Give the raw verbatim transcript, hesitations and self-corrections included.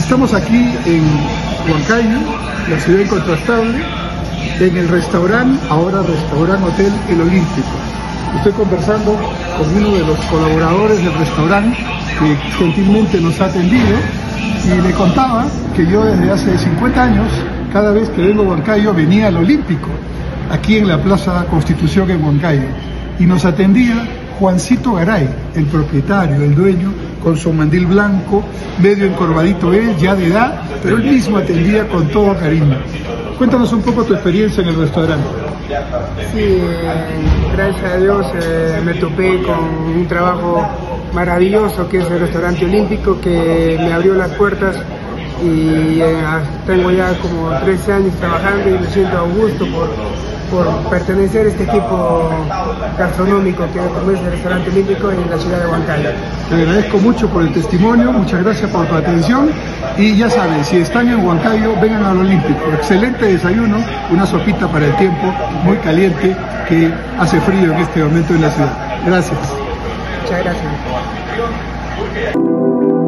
Estamos aquí en Huancayo, la ciudad incontrastable, en el restaurante, ahora restaurante Hotel El Olímpico. Estoy conversando con uno de los colaboradores del restaurante que gentilmente nos ha atendido y le contaba que yo desde hace cincuenta años, cada vez que vengo a Huancayo, venía al Olímpico, aquí en la Plaza Constitución en Huancayo, y nos atendía Juancito Garay, el propietario, el dueño, con su mandil blanco, medio encorvadito él, ya de edad, pero él mismo atendía con todo cariño. Cuéntanos un poco tu experiencia en el restaurante. Sí, eh, gracias a Dios eh, me topé con un trabajo maravilloso que es el restaurante Olímpico, que me abrió las puertas y eh, tengo ya como trece años trabajando y me siento a gusto por, por pertenecer a este equipo gastronómico que es el restaurante Olímpico en la ciudad de Huancayo. Te agradezco mucho por el testimonio, muchas gracias por tu atención y ya saben, si están en Huancayo, vengan al Olímpico. Excelente desayuno, una sopita para el tiempo, muy caliente, que hace frío en este momento en la ciudad. Gracias. Muchas gracias.